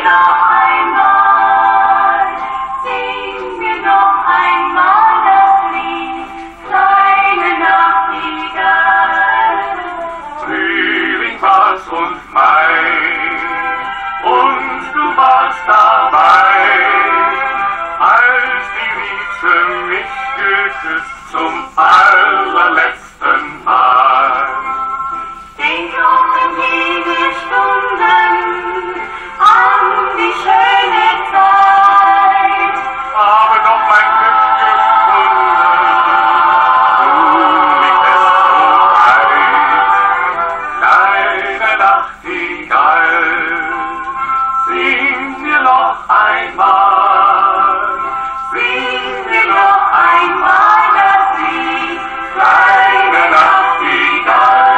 noch einmal, sing mir noch einmal das Lied, kleine Nachtigall. Frühling war's und Mai, und du warst dabei, als die Wiese mich geküsst zum allerletzten Mal. Denk auch an jene Stunden, an die schöne Zeit. Habe doch mein Glück gefunden, nun liegt es so weit. Kleine Nachtigall, sing mir noch einmal, sing mir noch einmal das Lied, kleine Nachtigall.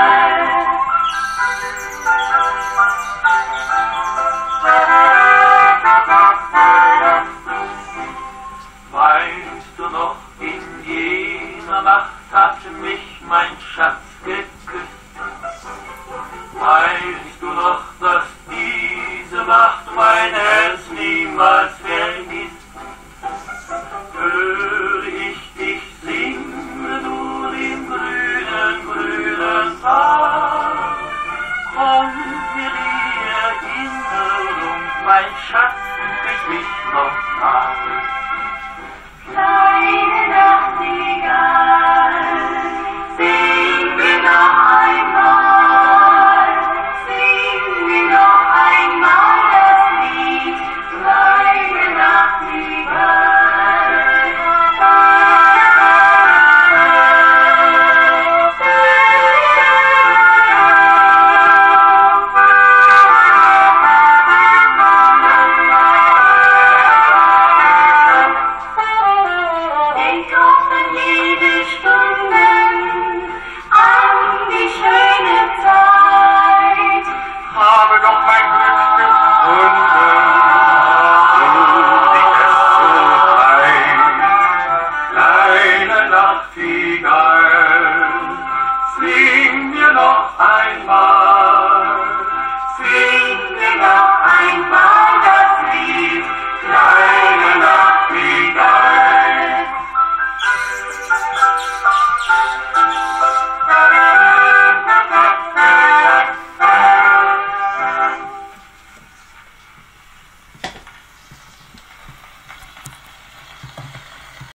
Weißt du noch, in jener Nacht hat mich mein Schatz geküsst. Weißt du noch, dass diese Nacht mein Herz niemals vergisst? Höre ich dich singen nur im grünen, grünen Tal, kommt mir die Erinnerung, mein Schatz, küss mich noch mal.